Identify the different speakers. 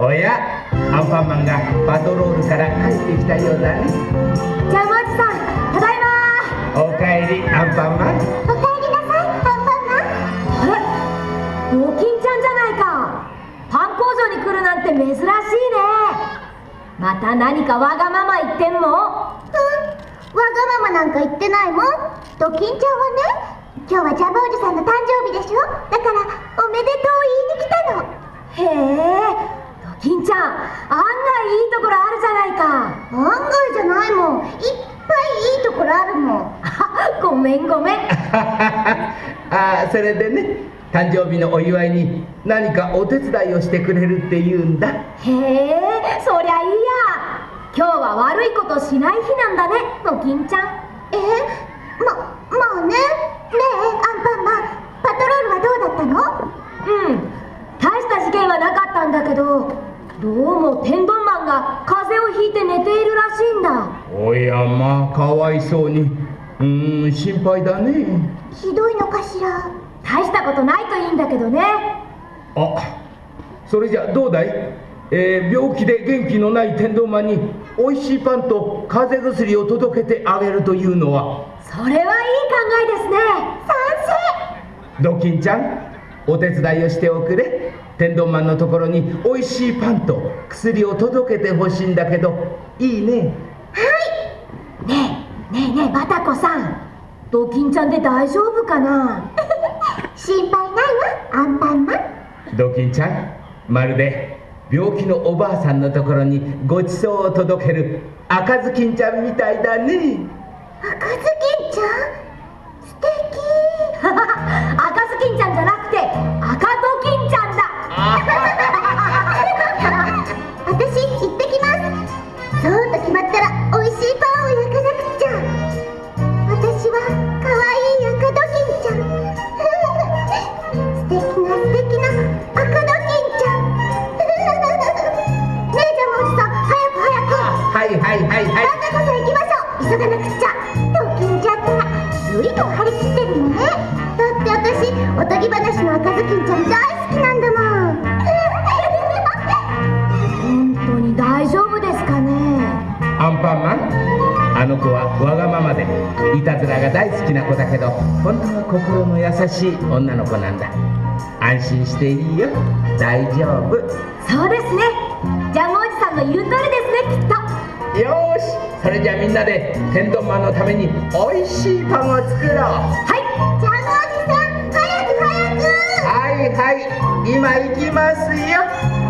Speaker 1: おや、アンパンマンがパトロールから帰ってきたようだね。
Speaker 2: ジャムおじさん、ただいま。
Speaker 1: おかえり、アンパンマン。
Speaker 2: おかえりなさい、アンパンマン。あれ、ドキンちゃんじゃないか。パン工場に来るなんて珍しいね。また何かわがまま言ってんの？わがままなんか言ってないもん。ドキンちゃんはね、今日はジャムおじさんの誕生日でしょ。だからおめでとう言いに来たの。へえ、ドキンちゃん、案外いいところあるじゃないか。案外じゃないもん。いっぱいいいところあるもん。ごめんごめん。
Speaker 1: それでね、誕生日のお祝いに何かお手伝いをしてくれるって言うんだ。
Speaker 2: へえ、そりゃいいや。今日は悪いことしない日なんだね、ドキンちゃん。まあね。ねえ、アンパンマン、パトロールはどうだったの？大した事件はなかったんだけど、どうも天丼マンが風邪をひいて寝ているらしいんだ。
Speaker 1: おやまあ、かわいそうに。心配だね。
Speaker 2: ひどいのかしら。大したことないといいんだけどね。
Speaker 1: それじゃどうだい？病気で元気のない天丼マンにおいしいパンと風邪薬を届けてあげるというのは。
Speaker 2: それはいい考えですね。賛成。
Speaker 1: ドキンちゃん、お手伝いをしておくれ。天丼マンのところにおいしいパンと薬を届けてほしいんだけど、いいね。
Speaker 2: はい。ねえバタコさん、ドキンちゃんで大丈夫かな？心配ないわ、アンパンマン。
Speaker 1: ドキンちゃん、まるで病気のおばあさんのところにごちそうを届ける赤ずきんちゃんみたいだね。
Speaker 2: 赤ずきんちゃん、素敵。赤ずきんちゃんじゃなくて赤ドキンちゃんだ。私行ってきます。そうと決まったらおいしいパンを焼かなくちゃ。私は可愛い赤ドキンちゃん。素敵な赤ドキンちゃん。ねえ、ジャムおじさん、早く。
Speaker 1: はい。
Speaker 2: バタコさん行きましょう。急がなくちゃ。ドキンちゃんったら随分張り切ってるね。だって私、おとぎ話の赤ずきんちゃん大好きなんだもん。本当に大丈夫ですかね？
Speaker 1: アンパンマン、あの子はわがままでいたずらが大好きな子だけど、本当は心の優しい女の子なんだ。安心していいよ、大丈夫。
Speaker 2: そうですね。ジャムおじさんの言う通りですね、きっと。
Speaker 1: よーし、それじゃみんなで天丼マンのためにおいしいパンを作ろう。
Speaker 2: はい、ジャムおじさん、早く。
Speaker 1: はい、今行きますよ。